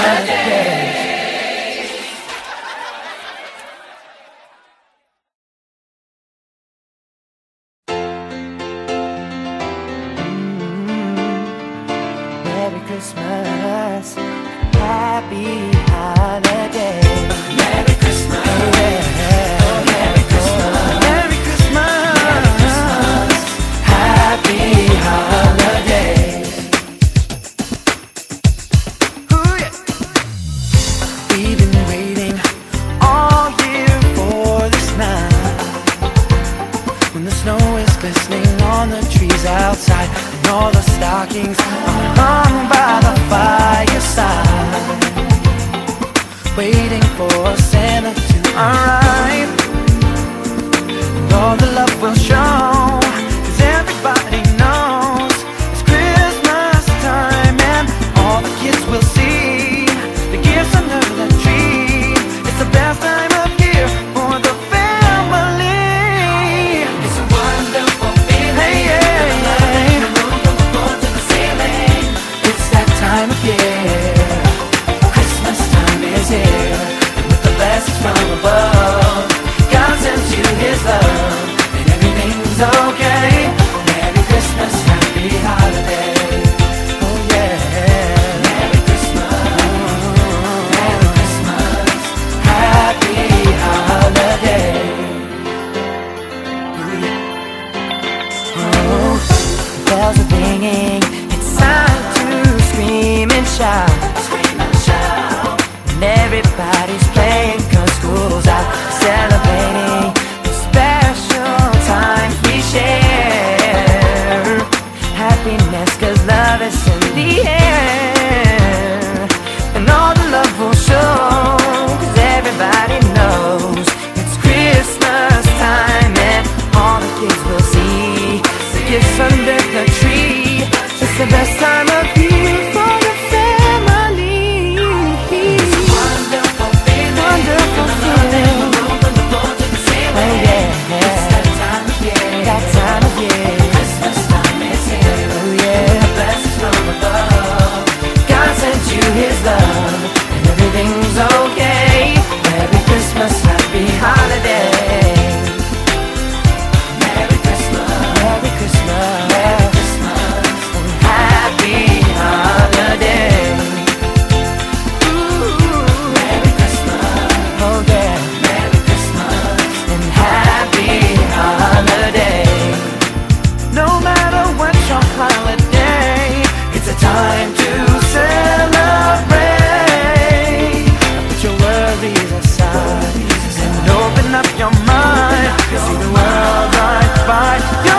holidays. Merry Christmas, happy holidays. Merry Christmas, Merry Christmas, Merry Christmas, happy holidays. Ooh, yeah. We've been waiting all year for this night, when the snow is glistening on the trees outside, and all the stockings are hung by the fireside, waiting for Santa to arrive. And all the love will show, 'cause everybody knows it's Christmas time, and all the kids will see the gifts under the tree. It's the best time of year for the family. It's a wonderful feeling. Hey, yeah, yeah. The moon from the floor to the ceiling. It's that time of year. Christmas time is here, and with the blessings from above, God sends you His love, and everything's okay. Merry Christmas, happy holidays. Oh yeah. Merry Christmas, Merry Christmas, happy holidays. Oh, bells are ringing, it's time to scream and shout. And everybody's playing 'cause school's out, celebrating the special times we share. Happiness 'cause love is in the air, and all the love will show, 'cause everybody knows it's Christmas time, and all the kids will see the gifts under the tree. It's the best time of year for the family. It's a wonderful feeling. Wonderful feeling. Oh yeah. It's that time of year. That time of year. Christmas time is here. Oh yeah. The blessings from above. God sent you His love, and everything's okay. Merry Christmas, happy holidays. Merry Christmas, Merry Christmas, Merry Christmas, and happy holidays. Ooh, Merry Christmas, oh yeah, Merry Christmas, and happy holidays. No matter what your holiday, it's a time to celebrate. Put your worries aside and open up your mind. See the world right by your